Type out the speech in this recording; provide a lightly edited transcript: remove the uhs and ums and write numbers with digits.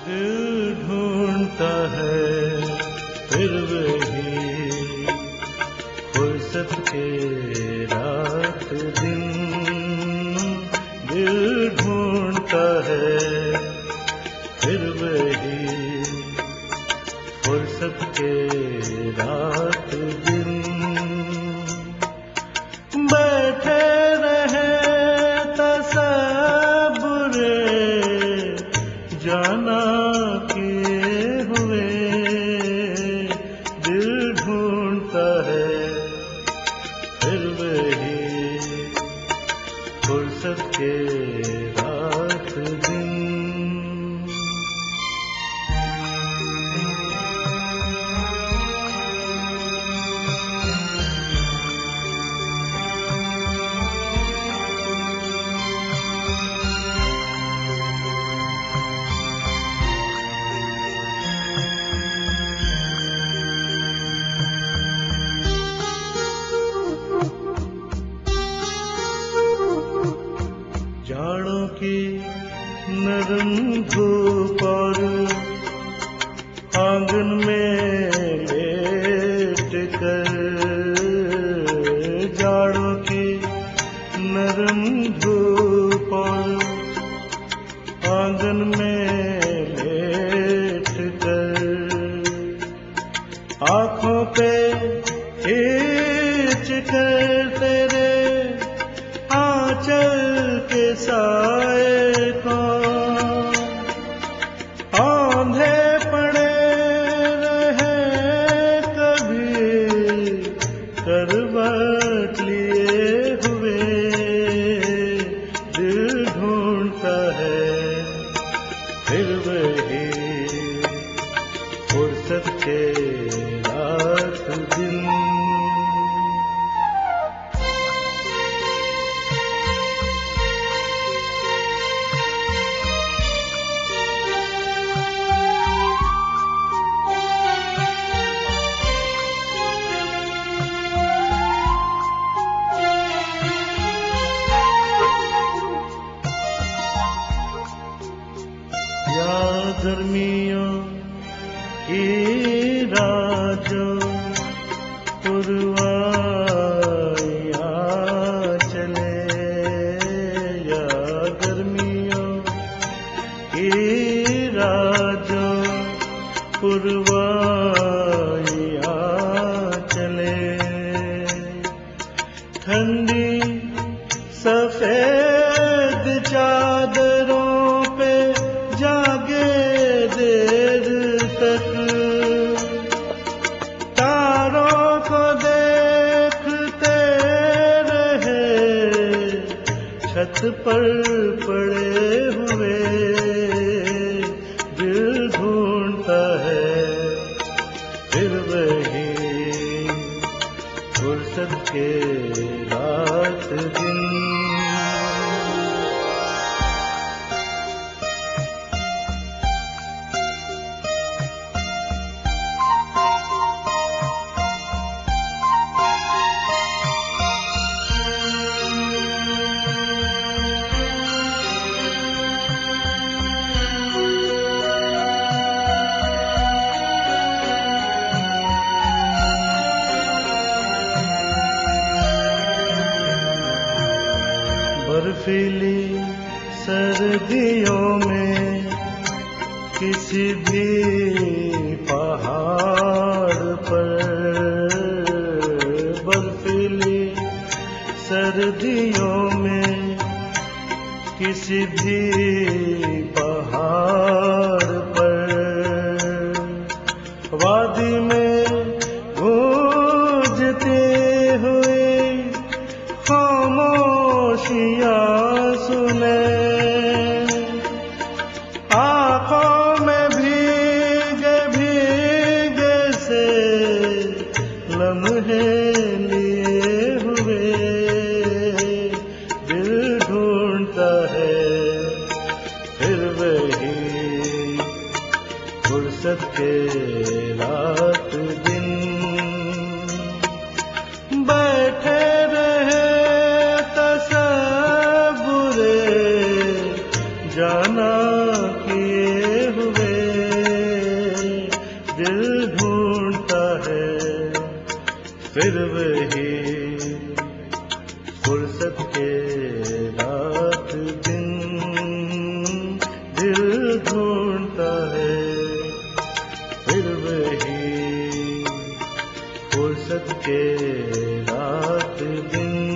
दिल ढूंढता है फिर वही फुर्सत के रात दिन। दिल ढूंढता है फिर वही फुर्सत के रात दिन। बैठे रहे तसब्बुरे जाना किए हुए। दिल ढूंढता है फिर वही फुर्सत के रात दिन। जाड़ों की नरम धूप और आंगन में लेट कर। जाड़ों की नरम धूप और आंगन में लेट कर। आँखों पे खींच कर तेरे आंचल के साए को आंधे पड़े रहे कभी करवट लिए हुए। दिल ढूंढता है फिर वही फुर्सत के रात दिन। या गर्मियों की राजों पुरवाइयाँ चले। या गर्मियों की राजों पुरवाइयाँ चले। ठंडी सफेद चादरों पे जागे देर तक। तारों को देखते रहे छत पर पड़े हुए। दिल ढूंढता है फिर वही फुर्सत के रात दिन। बर्फीली सर्दियों में किसी भी पहाड़ पर। बर्फीली सर्दियों में किसी भी पहाड़ पर। वादी में गूंजती हुई खामोशियाँ सुने। आँखों में भीगे भीगे से लम्हे लिए हुए। दिल ढूंढता है फिर वही फुर्सत के रात दिन। बैठे रहे तसब्बुरे जाना किए हुए। फिर वही फुर्सत के रात दिन दिल ढूंढता है, फिर वही फुर्सत के रात दिन।